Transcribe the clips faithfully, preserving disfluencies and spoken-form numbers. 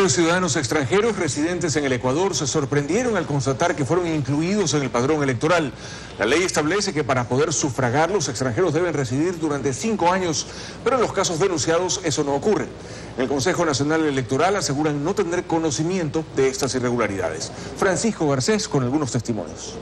Varios ciudadanos extranjeros residentes en el Ecuador se sorprendieron al constatar que fueron incluidos en el padrón electoral. La ley establece que para poder sufragar los extranjeros deben residir durante cinco años, pero en los casos denunciados eso no ocurre. En el Consejo Nacional Electoral aseguran no tener conocimiento de estas irregularidades. Francisco Garcés con algunos testimonios.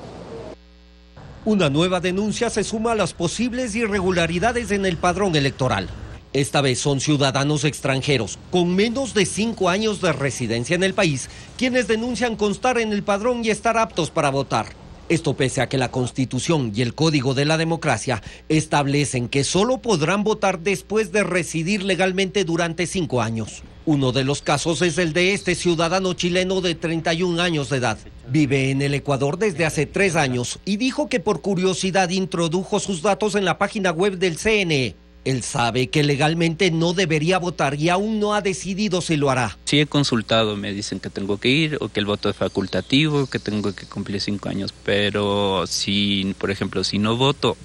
Una nueva denuncia se suma a las posibles irregularidades en el padrón electoral. Esta vez son ciudadanos extranjeros con menos de cinco años de residencia en el país quienes denuncian constar en el padrón y estar aptos para votar. Esto pese a que la Constitución y el Código de la Democracia establecen que solo podrán votar después de residir legalmente durante cinco años. Uno de los casos es el de este ciudadano chileno de treinta y un años de edad. Vive en el Ecuador desde hace tres años y dijo que por curiosidad introdujo sus datos en la página web del C N E. Él sabe que legalmente no debería votar y aún no ha decidido si lo hará. Sí he consultado, me dicen que tengo que ir o que el voto es facultativo, que tengo que cumplir cinco años, pero si, por ejemplo, si no voto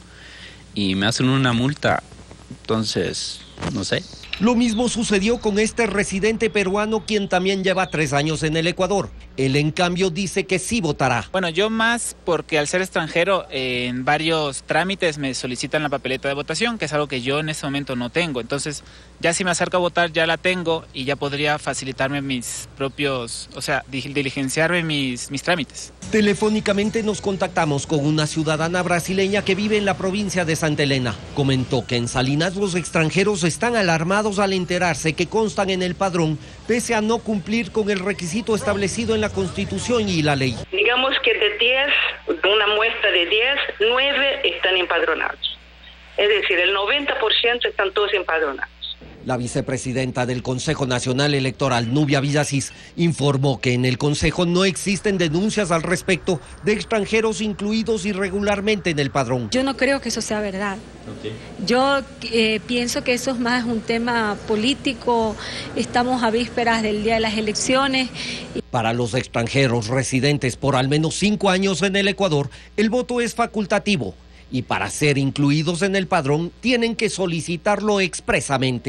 y me hacen una multa, entonces, no sé. Lo mismo sucedió con este residente peruano quien también lleva tres años en el Ecuador. Él en cambio dice que sí votará. Bueno, yo más porque al ser extranjero eh, en varios trámites me solicitan la papeleta de votación, que es algo que yo en este momento no tengo. Entonces ya si me acerco a votar ya la tengo y ya podría facilitarme mis propios, o sea, diligenciarme mis, mis trámites. Telefónicamente nos contactamos con una ciudadana brasileña que vive en la provincia de Santa Elena. Comentó que en Salinas los extranjeros están alarmados al enterarse que constan en el padrón, pese a no cumplir con el requisito establecido en la Constitución y la ley. Digamos que de diez, una muestra de diez, nueve están empadronados. Es decir, el noventa por ciento están todos empadronados. La vicepresidenta del Consejo Nacional Electoral, Nubia Villasís, informó que en el Consejo no existen denuncias al respecto de extranjeros incluidos irregularmente en el padrón. Yo no creo que eso sea verdad. Okay. Yo eh, pienso que eso es más un tema político. Estamos a vísperas del día de las elecciones. Para los extranjeros residentes por al menos cinco años en el Ecuador, el voto es facultativo y para ser incluidos en el padrón tienen que solicitarlo expresamente.